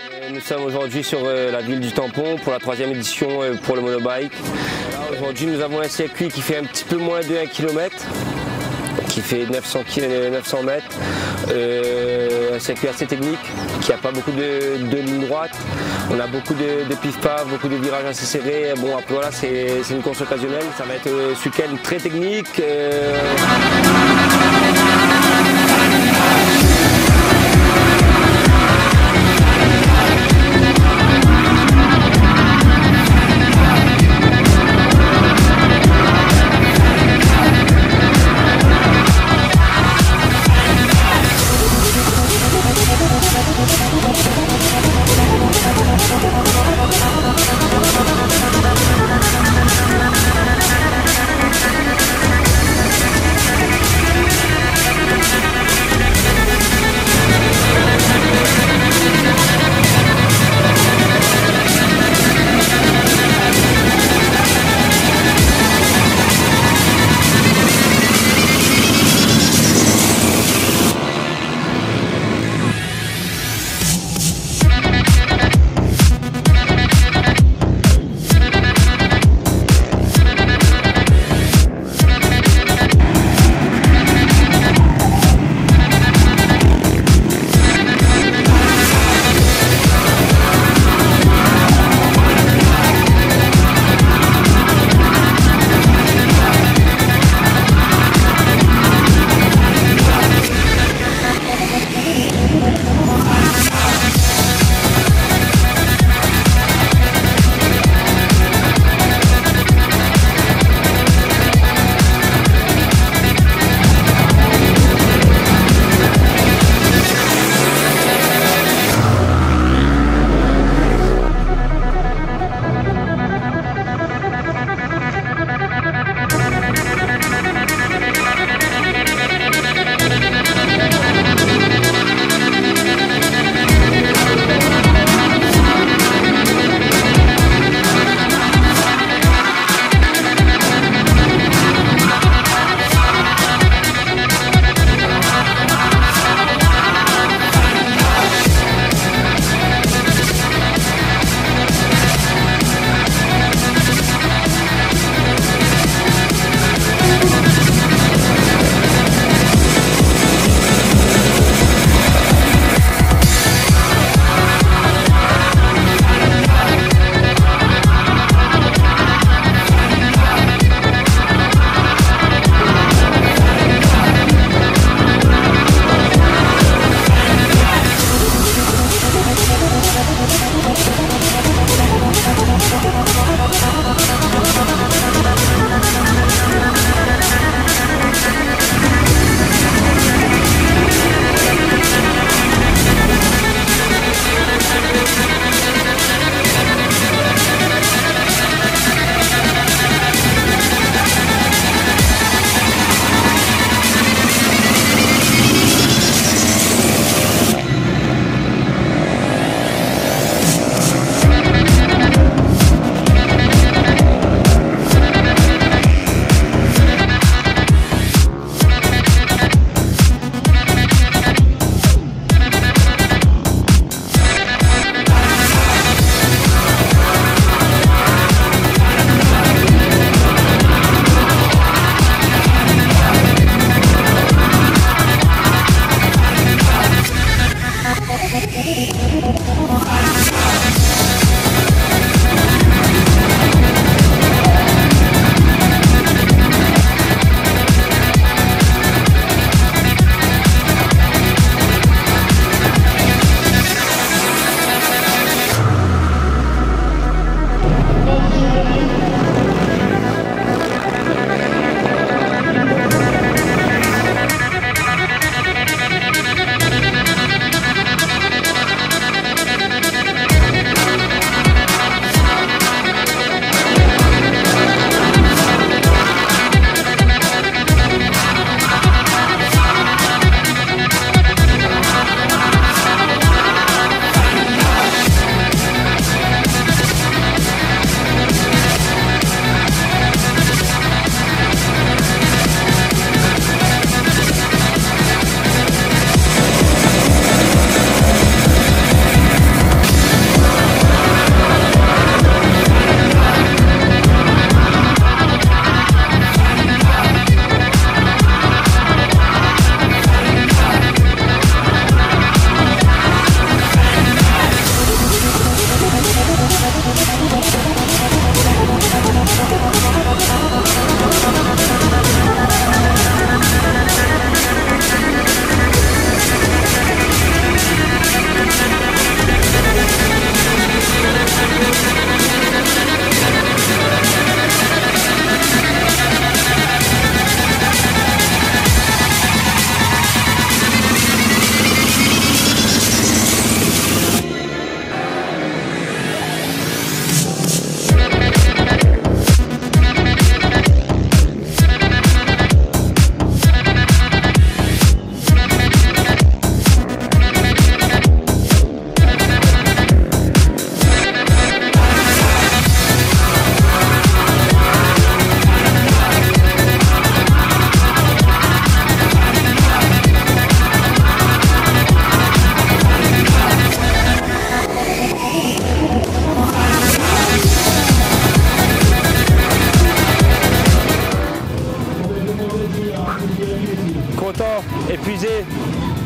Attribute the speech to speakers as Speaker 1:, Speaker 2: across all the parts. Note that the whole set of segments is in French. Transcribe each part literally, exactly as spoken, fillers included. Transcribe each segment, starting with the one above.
Speaker 1: Nous sommes aujourd'hui sur la ville du Tampon pour la troisième édition pour le monobike. Aujourd'hui nous avons un circuit qui fait un petit peu moins de un kilomètre, qui fait neuf cents mètres, euh, un circuit assez technique, qui n'a pas beaucoup de, de lignes droites. On a beaucoup de, de pif-paf, beaucoup de virages assez serrés. Bon après voilà, c'est une course occasionnelle, ça va être euh, ce week-end très technique. Euh...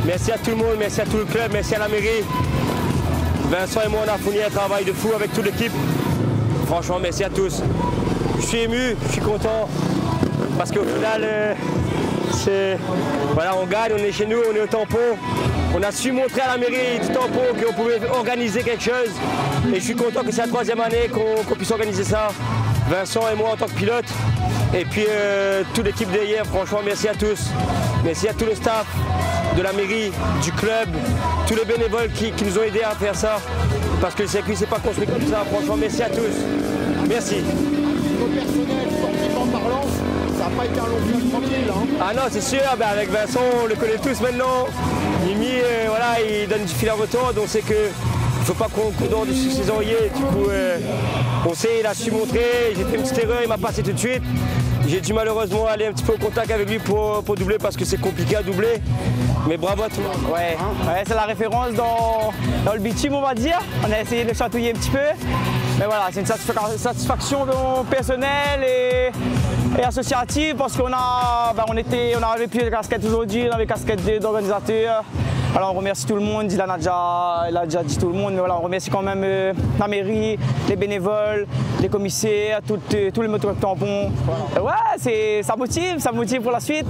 Speaker 1: Merci à tout le monde, merci à tout le club, merci à la mairie. Vincent et moi, on a fourni un travail de fou avec toute l'équipe. Franchement, merci à tous. Je suis ému, je suis content. Parce qu'au final, euh, c'est, voilà, on gagne, on est chez nous, on est au tampon. On a su montrer à la mairie du tampon qu'on pouvait organiser quelque chose. Et je suis content que c'est la troisième année qu'on qu'on puisse organiser ça. Vincent et moi en tant que pilote. Et puis euh, toute l'équipe d'hier, franchement, merci à tous. Merci à tout le staff de la mairie, du club, tous les bénévoles qui, qui nous ont aidés à faire ça. Parce que le circuit ne s'est pas construit comme ça. Franchement, merci à tous. Merci.
Speaker 2: Au personnel, sportivement parlant, ça n'a pas été un long fleuve tranquille. Hein.
Speaker 1: Ah non, c'est sûr, ben avec Vincent, on le connaît tous maintenant. Mimi, euh, voilà, il donne du fil à retordre, donc c'est que il ne faut pas qu'on court dehors du saisonnier. Du coup, euh, on sait, il a su montrer, j'ai fait une petite erreur, il m'a passé tout de suite. J'ai dû malheureusement aller un petit peu au contact avec lui pour, pour doubler parce que c'est compliqué à doubler. Mais bravo à tout le monde.
Speaker 3: Ouais, ouais c'est la référence dans, dans le bitume, on va dire. On a essayé de le chatouiller un petit peu. Mais voilà, c'est une satisfaction personnelle et, et associative parce qu'on a, ben on était, on avait plus de casquettes aujourd'hui, on avait casquettes d'organisateurs. Alors on remercie tout le monde, Dylan a déjà, il a déjà dit tout le monde, mais voilà, on remercie quand même euh, la mairie, les bénévoles, les commissaires, tout, euh, tous les moteurs de tampons. Voilà. Ouais, ça motive, ça motive pour la suite.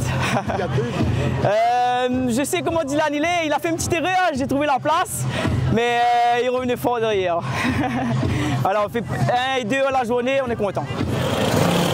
Speaker 3: euh, je sais comment Dylan il est, il a fait une petite erreur, j'ai trouvé la place, mais euh, il revenait fort derrière. Alors on fait un et deux à la journée, on est content.